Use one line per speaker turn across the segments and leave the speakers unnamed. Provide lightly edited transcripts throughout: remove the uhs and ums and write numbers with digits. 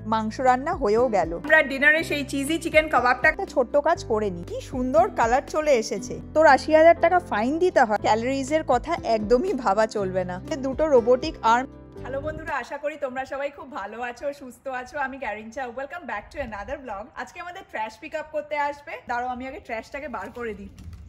মাংস রান্না হয়েও গেল। আমরা ডিনারে সেই চিজি চিকেন কাবাবটা একটা ছোট্ট কাজ করে নি। কি সুন্দর কালার চলে এসেছে। তোর ৮০,০০০ টাকা ফাইন দিতে হয়, ক্যালোরিজের কথা একদমই ভাবা চলবে না। দুটো রোবোটিক আর্ম। হ্যালো বন্ধুরা, আশা করি তোমরা সবাই খুব ভালো আছো, সুস্থ আছো। আমি ক্যারিনচা, welcome back to another blog. আজকে আমাদের ট্র্যাশ পিক আপ করতে আসবে। দাঁড়াও আমি আগে ট্র্যাশটাকে বার করে দিই।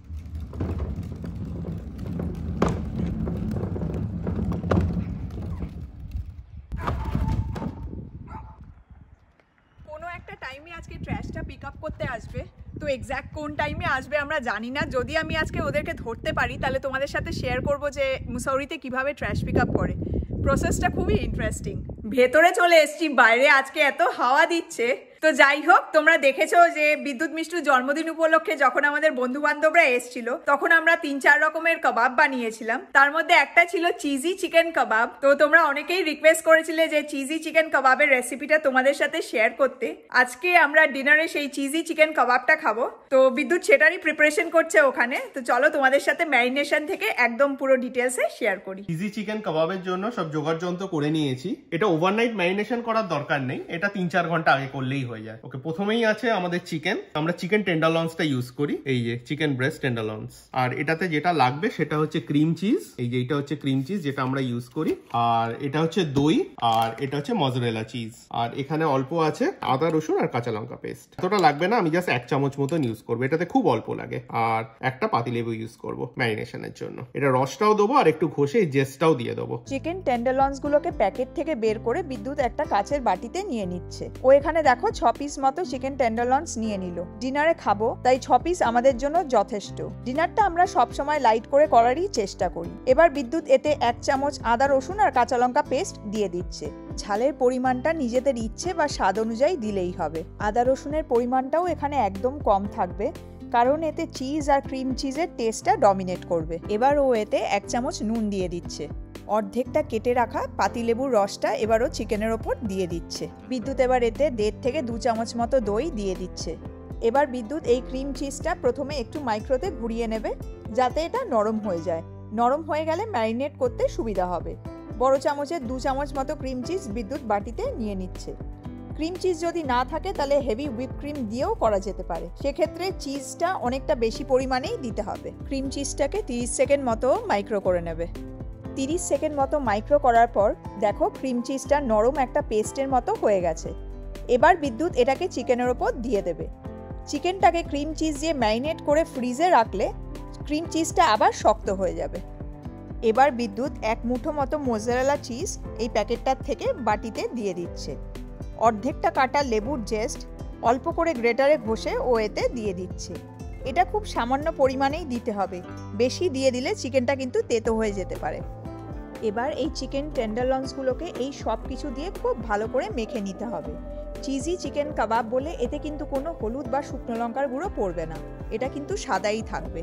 কোনো একটা টাইমে আজকে ট্র্যাশটা পিক আপ করতে আসবে, তো এক্স্যাক্ট কোন টাইমে আসবে আমরা জানি না। যদি আমি আজকে ওদেরকে ধরতে পারি তাহলে তোমাদের সাথে শেয়ার করব যে মুসৌরিতে কিভাবে ট্র্যাশ পিক আপ করে। প্রসেসটা খুবই ইন্টারেস্টিং। ভেতরে চলে এসেছি, বাইরে আজকে এত হাওয়া দিচ্ছে। তো যাই হোক, তোমরা দেখেছো যে বিদ্যুৎ মিষ্টুর জন্মদিন উপলক্ষে যখন আমাদের বন্ধু বান্ধবরা এসেছিল তখন আমরা ৩-৪ রকমের কাবাব বানিয়েছিলাম। তার মধ্যে একটা ছিল চিজি চিকেন কাবাব। তো তোমরা অনেকেই রিকোয়েস্ট করেছিলে যে চিজি চিকেন কাবাবের রেসিপিটা তোমাদের সাথে শেয়ার করতে। আজকে আমরা ডিনারে সেই চিজি চিকেন কাবাবটা খাবো। তো বিদ্যুৎ সেটারই প্রিপারেশন করছে ওখানে। তো চলো তোমাদের সাথে ম্যারিনেশন থেকে একদম পুরো ডিটেলসে শেয়ার করি।
চিজি চিকেন কাবাবের জন্য সব জোগাড় যন্ত্র করে নিয়েছি। এটা ওভারনাইট ম্যারিনেশন করার দরকার নেই, এটা ৩-৪ ঘন্টা আগে করলেই হয়ে যায়। ওকে, প্রথমেই আছে আমাদের চিকেন। আমরা চিকেন টেন্ডারলন্সটা ইউজ করি, এই যে চিকেন ব্রেস্ট টেন্ডারলন্স। আর এটাতে যেটা লাগবে সেটা হচ্ছে ক্রিম চিজ। এই যে এটা হচ্ছে ক্রিম চিজ যেটা আমরা ইউজ করি। আর এটা হচ্ছে দই, আর এটা হচ্ছে মজরেলা চিজ। আর এখানে অল্প আছে আদা রসুন আর কাঁচা লঙ্কা পেস্ট। এতটা লাগবে না, আমি জাস্ট ১ চামচ মতন ইউজ করবো। এটাতে খুব অল্প লাগে। আর একটা পাতিলেবু ইউজ করবো ম্যারিনেশনের জন্য। এটা রসটাও দেবো আর একটু ঘষে জেস্টটাও দিয়ে দেবো।
চিকেন টেন্ডারলন্স গুলোকে প্যাকেট থেকে বের করে বিদ্যুৎ একটা কাচের বাটিতে নিয়ে নিচ্ছে। ও এখানে দেখো ৬ পিস মতো চিকেন টেন্ডারলন্স নিয়ে নিল। ডিনারে খাবো তাই ৬ পিস আমাদের জন্য যথেষ্ট। ডিনারটা আমরা সবসময় লাইট করে করারই চেষ্টা করি। এবার বিদ্যুৎ এতে ১ চামচ আদা রসুন আর কাঁচা লঙ্কা পেস্ট দিয়ে দিচ্ছে। ঝালের পরিমাণটা নিজেদের ইচ্ছে বা স্বাদ অনুযায়ী দিলেই হবে। আদা রসুনের পরিমাণটাও এখানে একদম কম থাকবে, কারণ এতে চিজ আর ক্রিম চিজের টেস্টটা ডমিনেট করবে। এবার ও এতে ১ চামচ নুন দিয়ে দিচ্ছে। অর্ধেকটা কেটে রাখা পাতিলেবুর রসটা এবারও চিকেনের ওপর দিয়ে দিচ্ছে। বিদ্যুৎ এবার এতে ১.৫ থেকে ২ চামচ মতো দই দিয়ে দিচ্ছে। এবার বিদ্যুৎ এই ক্রিম চিজটা প্রথমে একটু মাইক্রোতে ঘুরিয়ে নেবে যাতে এটা নরম হয়ে যায়। নরম হয়ে গেলে ম্যারিনেট করতে সুবিধা হবে। বড় চামচের ২ চামচ মতো ক্রিম চিজ বিদ্যুৎ বাটিতে নিয়ে নিচ্ছে। ক্রিম চিজ যদি না থাকে তাহলে হেভি হুইপ ক্রিম দিয়েও করা যেতে পারে। সেক্ষেত্রে চিজটা অনেকটা বেশি পরিমাণেই দিতে হবে। ক্রিম চিজটাকে ৩০ সেকেন্ড মতো মাইক্রো করে নেবে। ৩০ সেকেন্ড মতো মাইক্রো করার পর দেখো ক্রিম চিজটা নরম একটা পেস্টের মতো হয়ে গেছে। এবার বিদ্যুৎ এটাকে চিকেনের ওপর দিয়ে দেবে। চিকেনটাকে ক্রিম চিজ দিয়ে ম্যারিনেট করে ফ্রিজে রাখলে ক্রিম চিজটা আবার শক্ত হয়ে যাবে। এবার বিদ্যুৎ ১ মুঠো মতো মোজারেলা চিজ এই প্যাকেটটার থেকে বাটিতে দিয়ে দিচ্ছে। অর্ধেকটা কাটা লেবুর জেস্ট অল্প করে গ্রেটারে ঘষে ও এতে দিয়ে দিচ্ছে। এটা খুব সামান্য পরিমাণেই দিতে হবে, বেশি দিয়ে দিলে চিকেনটা কিন্তু তেতো হয়ে যেতে পারে। এবার এই চিকেন টেন্ডারলন্সগুলোকে এই সব কিছু দিয়ে খুব ভালো করে মেখে নিতে হবে। চিজি চিকেন কাবাব বলে এতে কিন্তু কোনো হলুদ বা শুকনো লঙ্কার গুঁড়ো পড়বে না, এটা কিন্তু সাদাই থাকবে।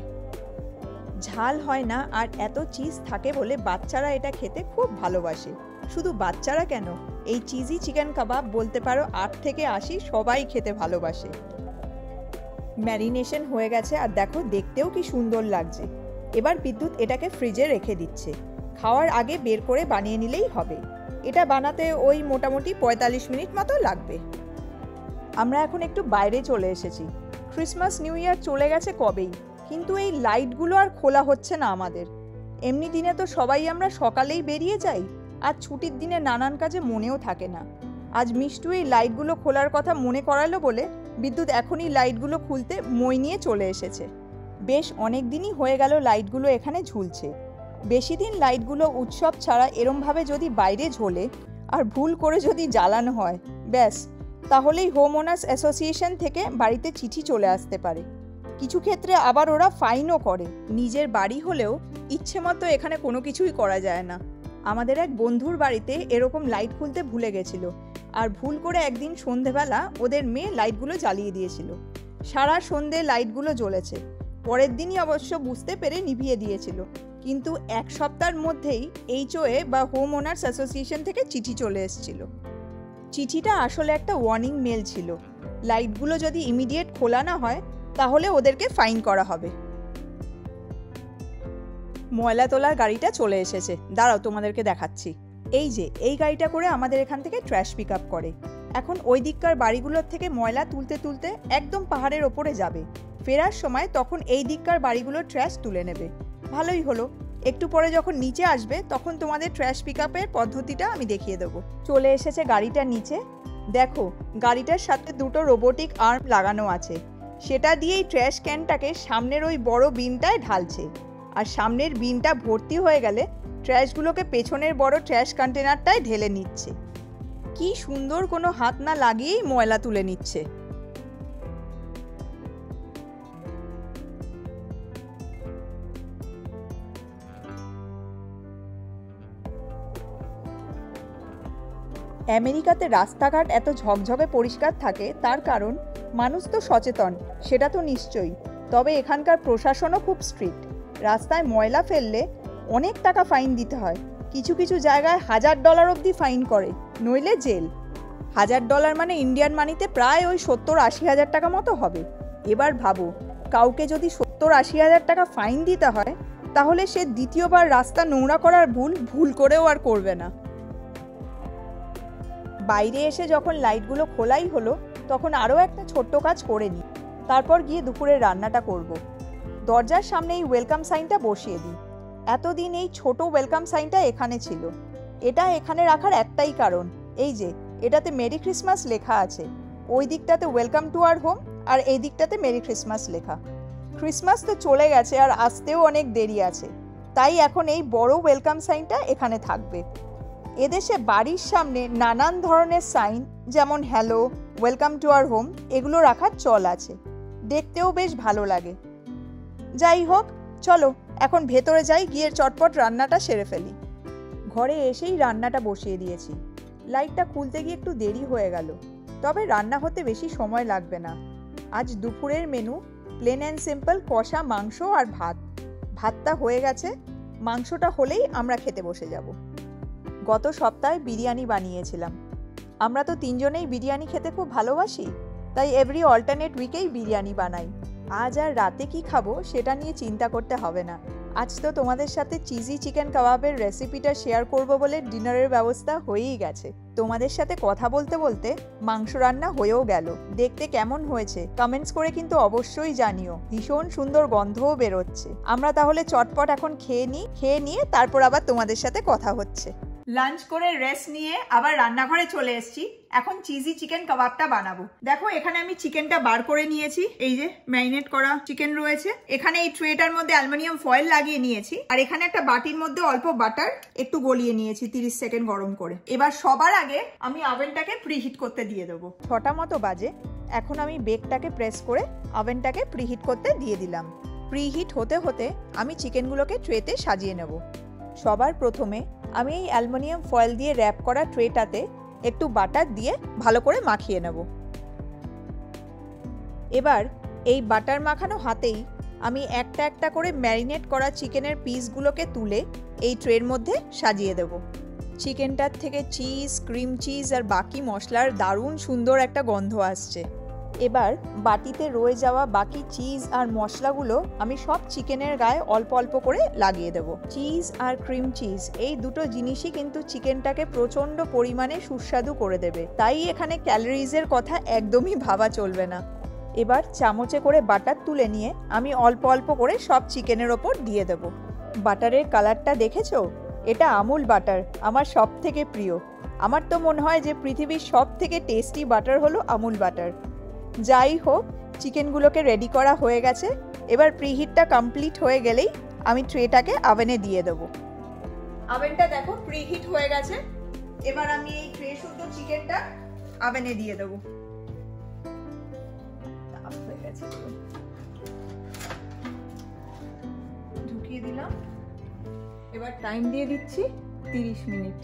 ঝাল হয় না আর এত চিজ থাকে বলে বাচ্চারা এটা খেতে খুব ভালোবাসে। শুধু বাচ্চারা কেন, এই চিজি চিকেন কাবাব বলতে পারো ৮ থেকে ৮০ সবাই খেতে ভালোবাসে। ম্যারিনেশন হয়ে গেছে আর দেখো দেখতেও কি সুন্দর লাগছে। এবার বিদ্যুৎ এটাকে ফ্রিজে রেখে দিচ্ছে। খাওয়ার আগে বের করে বানিয়ে নিলেই হবে। এটা বানাতে ওই মোটামুটি ৪৫ মিনিট মতো লাগবে। আমরা এখন একটু বাইরে চলে এসেছি। ক্রিসমাস নিউ ইয়ার চলে গেছে কবেই, কিন্তু এই লাইটগুলো আর খোলা হচ্ছে না আমাদের। এমনি দিনে তো সবাই আমরা সকালেই বেরিয়ে যাই, আর ছুটির দিনে নানান কাজে মনেও থাকে না। আজ মিষ্টু এই লাইটগুলো খোলার কথা মনে করালো বলে বিদ্যুৎ এখনই লাইটগুলো খুলতে মই নিয়ে চলে এসেছে। বেশ অনেক দিনই হয়ে গেল লাইটগুলো এখানে ঝুলছে। বেশি দিন লাইটগুলো উৎসব ছাড়া এরমভাবে যদি বাইরে ঝোলে আর ভুল করে যদি জ্বালানো হয়, ব্যাস তাহলেই হোম ওনার্স অ্যাসোসিয়েশন থেকে বাড়িতে চিঠি চলে আসতে পারে। কিছু ক্ষেত্রে আবার ওরা ফাইনও করে। নিজের বাড়ি হলেও ইচ্ছে মতো এখানে কোনো কিছুই করা যায় না। আমাদের এক বন্ধুর বাড়িতে এরকম লাইট খুলতে ভুলে গেছিল, আর ভুল করে একদিন সন্ধেবেলা ওদের মেয়ে লাইটগুলো জ্বালিয়ে দিয়েছিল। সারা সন্ধে লাইটগুলো জ্বলেছে। পরের দিনই অবশ্য বুঝতে পেরে নিভিয়ে দিয়েছিল, কিন্তু ১ সপ্তাহের মধ্যেই HOA বা হোম ওনার্স অ্যাসোসিয়েশন থেকে চিঠি চলে এসেছিল। চিঠিটা আসলে একটা ওয়ার্নিং মেল ছিল। লাইটগুলো যদি ইমিডিয়েট খোলা না হয় তাহলে ওদেরকে ফাইন করা হবে। ময়লা তোলার গাড়িটা চলে এসেছে, দাঁড়াও তোমাদেরকে দেখাচ্ছি। এই যে এই গাড়িটা করে আমাদের এখান থেকে ট্র্যাশ পিক আপ করে। এখন ওই দিককার বাড়িগুলোর থেকে ময়লা তুলতে তুলতে একদম পাহাড়ের ওপরে যাবে। ফেরার সময় তখন এই দিককার বাড়িগুলোর ট্র্যাশ তুলে নেবে। ভালোই হলো, একটু পরে যখন নিচে আসবে তখন তোমাদের ট্র্যাশ পিক আপের পদ্ধতিটা আমি দেখিয়ে দেবো। চলে এসেছে গাড়িটার নিচে। দেখো, গাড়িটার সাথে দুটো রোবোটিক আর্ম লাগানো আছে। সেটা দিয়েই ট্র্যাশ ক্যানটাকে সামনের ওই বড় বিনটায় ঢালছে, আর সামনের বিনটা ভর্তি হয়ে গেলে ট্র্যাশগুলোকে পেছনের বড় ট্র্যাশ কন্টেনারটায় ঢেলে নিচ্ছে। কি সুন্দর, কোনো হাত না লাগিয়েই ময়লা তুলে নিচ্ছে। আমেরিকাতে রাস্তাঘাট এত ঝকঝকে পরিষ্কার থাকে তার কারণ মানুষ তো সচেতন, সেটা তো নিশ্চয়ই, তবে এখানকার প্রশাসনও খুব স্ট্রিক্ট। রাস্তায় ময়লা ফেললে অনেক টাকা ফাইন দিতে হয়। কিছু কিছু জায়গায় $1000 অবধি ফাইন করে, নইলে জেল। $1000 মানে ইন্ডিয়ান মানিতে প্রায় ওই 70-80 হাজার টাকা মতো হবে। এবার ভাবো, কাউকে যদি 70-80 হাজার টাকা ফাইন দিতে হয়, তাহলে সে দ্বিতীয়বার রাস্তা নোংরা করার ভুল করেও আর করবে না। বাইরে এসে যখন লাইটগুলো খোলাই হলো, তখন আরও একটা ছোট্ট কাজ করে নিই। তারপর গিয়ে দুপুরের রান্নাটা করব। দরজার সামনে এই ওয়েলকাম সাইনটা বসিয়ে দিই। এতদিন এই ছোট ওয়েলকাম সাইনটা এখানে ছিল। এটা এখানে রাখার একটাই কারণ, এই যে এটাতে মেরি ক্রিসমাস লেখা আছে। ওই দিকটাতে ওয়েলকাম টু আওয়ার হোম, আর এই দিকটাতে মেরি ক্রিসমাস লেখা। ক্রিসমাস তো চলে গেছে, আর আসতেও অনেক দেরি আছে, তাই এখন এই বড় ওয়েলকাম সাইনটা এখানে থাকবে। এদেশে বাড়ির সামনে নানান ধরনের সাইন, যেমন hello, welcome to our home, এগুলো রাখার চল আছে। দেখতেও বেশ ভালো লাগে। যাই হোক, চলো এখন ভেতরে যাই, গিয়ে চটপট রান্নাটা সেরে ফেলি। ঘরে এসেই রান্নাটা বসিয়ে দিয়েছি। লাইটটা খুলতে গিয়ে একটু দেরি হয়ে গেল, তবে রান্না হতে বেশি সময় লাগবে না। আজ দুপুরের মেনু প্লেন অ্যান্ড সিম্পল কষা মাংস আর ভাত। ভাতটা হয়ে গেছে, মাংসটা হলেই আমরা খেতে বসে যাব। গত সপ্তাহে বিরিয়ানি বানিয়েছিলাম। আমরা তো তিনজনেই বিরিয়ানি খেতে খুব ভালোবাসি, তাই এভরি অল্টারনেট উইকেই বিরিয়ানি বানাই। আজ আর রাতে কি খাবো সেটা নিয়ে চিন্তা করতে হবে না। আজ তো তোমাদের সাথে চিজি চিকেন কাবাবের রেসিপিটা শেয়ার করব বলে ডিনারের ব্যবস্থা হয়েই গেছে। তোমাদের সাথে কথা বলতে বলতে মাংস রান্না হয়েও গেল। দেখতে কেমন হয়েছে কমেন্টস করে কিন্তু অবশ্যই জানিও। ভীষণ সুন্দর গন্ধও বেরোচ্ছে। আমরা তাহলে চটপট এখন খেয়ে নিয়ে তারপর আবার তোমাদের সাথে কথা হচ্ছে। লাঞ্চ করে রেস্ট নিয়ে আবার রান্নাঘরে চলে এসেছি। এখন চিজি চিকেন কাবাবটা বানাবো। দেখো, এখানে আমি চিকেনটা বার করে নিয়েছি। এই যে ম্যারিনেট করা চিকেন রয়েছে। এখানে এই ট্রেটার মধ্যে অ্যালুমিনিয়াম ফয়েল লাগিয়ে নিয়েছি, আর এখানে একটা বাটির মধ্যে অল্প বাটার একটু গলিয়ে নিয়েছি 30 সেকেন্ড গরম করে। এবার সবার আগে আমি ওভেনটাকে প্রিহিট করতে দিয়ে দেবো। 6টা মতো বাজে। এখন আমি বেকটাকে প্রেস করে ওভেনটাকে প্রিহিট করতে দিয়ে দিলাম। প্রিহিট হতে হতে আমি চিকেনগুলোকে ট্রেতে সাজিয়ে নেব। সবার প্রথমে আমি এই অ্যালুমিনিয়াম ফয়েল দিয়ে র্যাপ করা ট্রেটাতে একটু বাটার দিয়ে ভালো করে মাখিয়ে নেব। এবার এই বাটার মাখানো হাতেই আমি একটা একটা করে ম্যারিনেট করা চিকেনের পিসগুলোকে তুলে এই ট্রের মধ্যে সাজিয়ে দেব। চিকেনটার থেকে চিজ, ক্রিম চিজ আর বাকি মশলার দারুণ সুন্দর একটা গন্ধ আসছে। এবার বাটিতে রয়ে যাওয়া বাকি চিজ আর মশলাগুলো আমি সব চিকেনের গায়ে অল্প অল্প করে লাগিয়ে দেব। চিজ আর ক্রিম চিজ এই দুটো জিনিসই কিন্তু চিকেনটাকে প্রচণ্ড পরিমাণে সুস্বাদু করে দেবে, তাই এখানে ক্যালোরিজের কথা একদমই ভাবা চলবে না। এবার চামচে করে বাটার তুলে নিয়ে আমি অল্প অল্প করে সব চিকেনের ওপর দিয়ে দেব। বাটারের কালারটা দেখেছো? এটা আমুল বাটার, আমার সব থেকে প্রিয়। আমার তো মনে হয় যে পৃথিবীর সব থেকে টেস্টি বাটার হলো আমুল বাটার। যাই হোক, চিকেনগুলোকে রেডি করা হয়ে গেছে। এবার প্রিহিটটা কমপ্লিট হয়ে গেলেই আমি ট্রেটাকে ওভেনে দিয়ে দেবো। ওভেনটা দেখো প্রিহিট হয়ে গেছে। এবার আমি এই ট্রে শুদ্ধ চিকেনটা ওভেনে দিয়ে দেবো। হয়ে গেছে, ঢুকিয়ে দিলাম। এবার টাইম দিয়ে দিচ্ছি 30 মিনিট।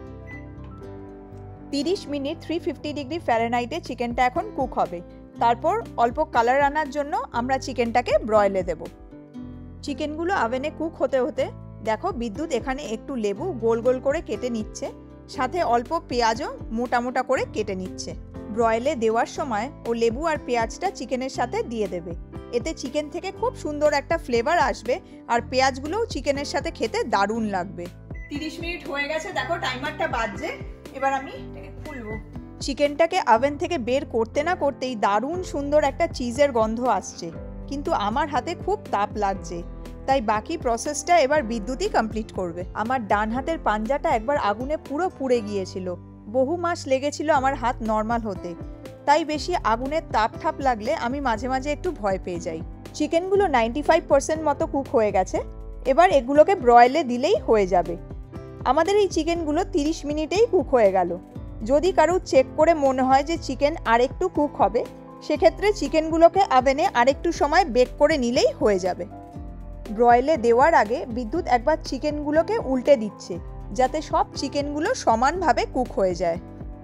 30 মিনিট 350 ডিগ্রি ফ্যারেনহাইটে চিকেনটা এখন কুক হবে। তারপর অল্প কালার আনার জন্য আমরা চিকেনটাকে ব্রয়েলে দেব। চিকেনগুলো ওভেনে কুক হতে হতে দেখো বিদ্যুৎ এখানে একটু লেবু গোল গোল করে কেটে নিচ্ছে, সাথে অল্প পেঁয়াজও মোটা মোটা করে কেটে নিচ্ছে। ব্রয়েলে দেওয়ার সময় ও লেবু আর পেঁয়াজটা চিকেনের সাথে দিয়ে দেবে। এতে চিকেন থেকে খুব সুন্দর একটা ফ্লেভার আসবে, আর পেঁয়াজগুলোও চিকেনের সাথে খেতে দারুণ লাগবে। 30 মিনিট হয়ে গেছে, দেখো টাইমারটা বাজছে। এবার আমি এটাকে খুলবো। চিকেনটাকে ওভেন থেকে বের করতে না করতেই দারুণ সুন্দর একটা চিজের গন্ধ আসছে, কিন্তু আমার হাতে খুব তাপ লাগছে, তাই বাকি প্রসেসটা এবার বিদ্যুৎই কমপ্লিট করবে। আমার ডান হাতের পাঞ্জাটা একবার আগুনে পুরো পুড়ে গিয়েছিল, বহু মাস লেগেছিল আমার হাত নর্মাল হতে, তাই বেশি আগুনের তাপ ঠাপ লাগলে আমি মাঝে মাঝে একটু ভয় পেয়ে যাই। চিকেনগুলো 95% মতো কুক হয়ে গেছে, এবার এগুলোকে ব্রয়েলে দিলেই হয়ে যাবে। আমাদের এই চিকেনগুলো 30 মিনিটেই কুক হয়ে গেল। যদি কারো চেক করে মনে হয় যে চিকেন আরেকটু কুক হবে, সেক্ষেত্রে চিকেনগুলোকে ওভেনে আরেকটু সময় বেক করে নিলেই হয়ে যাবে। ব্রয়েলে দেওয়ার আগে বিদ্যুৎ একবার চিকেনগুলোকে উল্টে দিচ্ছে, যাতে সব চিকেনগুলো সমানভাবে কুক হয়ে যায়।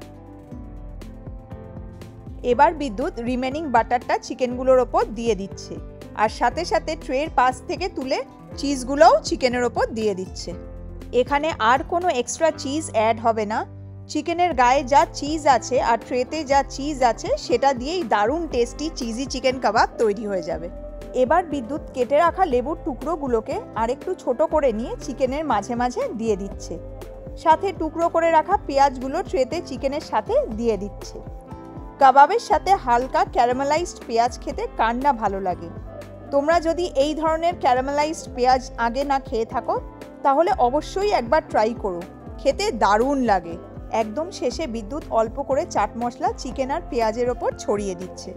এবার বিদ্যুৎ রিমেনিং বাটারটা চিকেনগুলোর ওপর দিয়ে দিচ্ছে, আর সাথে সাথে ট্রের পাশ থেকে তুলে চিজগুলোও চিকেনের ওপর দিয়ে দিচ্ছে। এখানে আর কোনো এক্সট্রা চিজ অ্যাড হবে না। চিকেনের গায়ে যা চিজ আছে আর ট্রেতে যা চিজ আছে সেটা দিয়েই দারুণ টেস্টি চিজি চিকেন কাবাব তৈরি হয়ে যাবে। এবার বিদ্যুৎ কেটে রাখা লেবুর টুকরোগুলোকে আরেকটু ছোট করে নিয়ে চিকেনের মাঝে মাঝে দিয়ে দিচ্ছে, সাথে টুকরো করে রাখা পেঁয়াজগুলো ট্রেতে চিকেনের সাথে দিয়ে দিচ্ছে। কাবাবের সাথে হালকা ক্যারামেলাইজড পেঁয়াজ খেতে কার না ভালো লাগে। তোমরা যদি এই ধরনের ক্যারামেলাইজড পেঁয়াজ আগে না খেয়ে থাকো, তাহলে অবশ্যই একবার ট্রাই করো, খেতে দারুণ লাগে। একদম শেষে বিদ্যুৎ অল্প করে চাট মশলা চিকেন আর পেঁয়াজের ওপর ছড়িয়ে দিচ্ছে।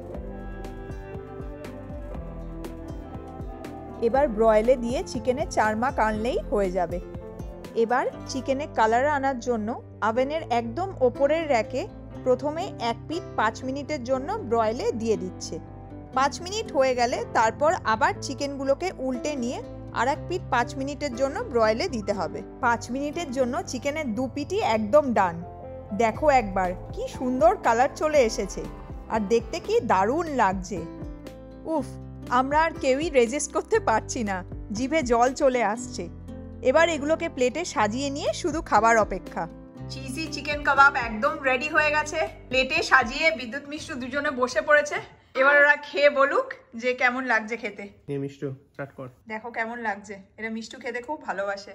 এবার ব্রয়েলে দিয়ে চিকেনে 4 মাক আনলেই হয়ে যাবে। এবার চিকেনে কালার আনার জন্য ওভেনের একদম ওপরের র্যাকে প্রথমে এক পিঠ 5 মিনিটের জন্য ব্রয়েলে দিয়ে দিচ্ছে। 5 মিনিট হয়ে গেলে তারপর আবার চিকেনগুলোকে উল্টে নিয়ে আর এক পিঠ 5 মিনিটের জন্য ব্রয়েলে দিতে হবে। 5 মিনিটের জন্য চিকেনের 2 পিঠই একদম ডান। দেখো একবার কি সুন্দর কালার চলে এসেছে, আর দেখতে কি দারুণ লাগছে। উফ, আমরা আর কেউই রেজিস্ট করতে পারছি না, জিভে জল চলে আসছে। এবার এগুলোকে প্লেটে সাজিয়ে নিয়ে শুধু খাবার অপেক্ষা। চিজি চিকেন কাবাব একদম রেডি হয়ে গেছে। প্লেটে সাজিয়ে বিদ্যুৎ মিষ্টু দুজনে বসে পড়েছে। এবার ওরা খেয়ে বলুক যে কেমন লাগছে খেতে।
মিষ্টু স্টার্ট কর।
দেখো কেমন লাগছে, এটা মিষ্টু খেতে খুব ভালোবাসে।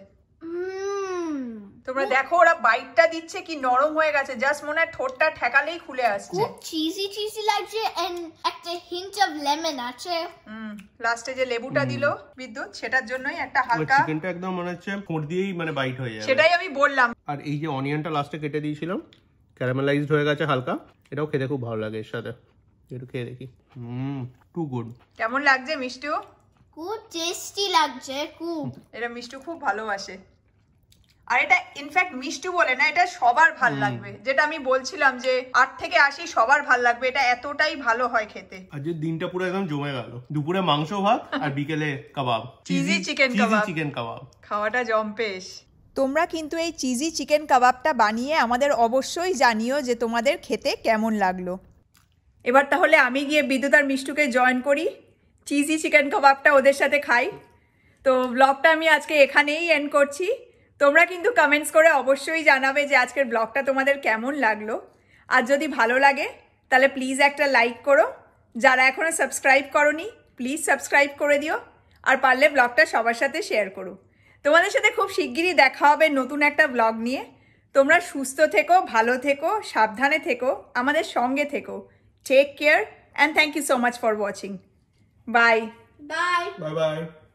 তোমরা দেখো ওরা বাইটটা দিচ্ছে, কি নরম হয়ে গেছে, জাস্ট মনে হয় ঠোঁটটা ঠেকালেই খুলে আসছে।
খুব চিজি চিজি লাগছে, এন্ড একটা হিন্ট অফ লেমন আছে।
লাস্টে যে লেবুটা দিলো বিদ্যুৎ, সেটার জন্যই একটা হালকা
চিকেনটা একদম মনে হচ্ছে ঠোঁট দিয়েই মানে বাইট হয়ে যাবে।
সেটাই আমি বললাম।
আর এই যে অনিয়নটা লাস্টে কেটে দিয়েছিলাম, ক্যারামেলাইজড হয়ে গেছে হালকা, এটাও খেতে খুব ভালো লাগে। এর সাথে একটু খেয়ে দেখি। Too good.
কেমন লাগছে মিষ্টু?
খুব টেস্টি লাগছে, খুব।
এটা মিষ্টু খুব ভালোবাসে। আর এটা ইনফ্যাক্ট মিষ্টু বলে না, এটা সবার ভাল লাগবে। যেটা আমি বলছিলাম যে 8 থেকে 80 সবার ভাল লাগবে, এটা এতটাই ভালো হয় খেতে।
আজকে দিনটা পুরো একদম জমে গেল। দুপুরে মাংস ভাত আর বিকেলে কাবাব,
চিজি চিকেন
কাবাব।
খাওয়াটা জম্পেশ। তোমরা কিন্তু এই চিজি চিকেন কাবাবটা বানিয়ে আমাদের অবশ্যই জানিও যে তোমাদের খেতে কেমন লাগলো। এবার তাহলে আমি গিয়ে বিদ্যুৎ আর মিষ্টুকে জয়েন করি, চিজি চিকেন কাবাবটা ওদের সাথে খাই। তো ব্লগটা আমি আজকে এখানেই এন্ড করছি। তোমরা কিন্তু কমেন্টস করে অবশ্যই জানাবে যে আজকের ব্লগটা তোমাদের কেমন লাগলো। আর যদি ভালো লাগে তাহলে প্লিজ একটা লাইক করো। যারা এখনও সাবস্ক্রাইব করোনি প্লিজ সাবস্ক্রাইব করে দিও। আর পারলে ব্লগটা সবার সাথে শেয়ার করো। তোমাদের সাথে খুব শিগগিরই দেখা হবে নতুন একটা ব্লগ নিয়ে। তোমরা সুস্থ থেকো, ভালো থেকো, সাবধানে থেকো, আমাদের সঙ্গে থেকো। Take care and thank you so much for watching. Bye
bye
bye by.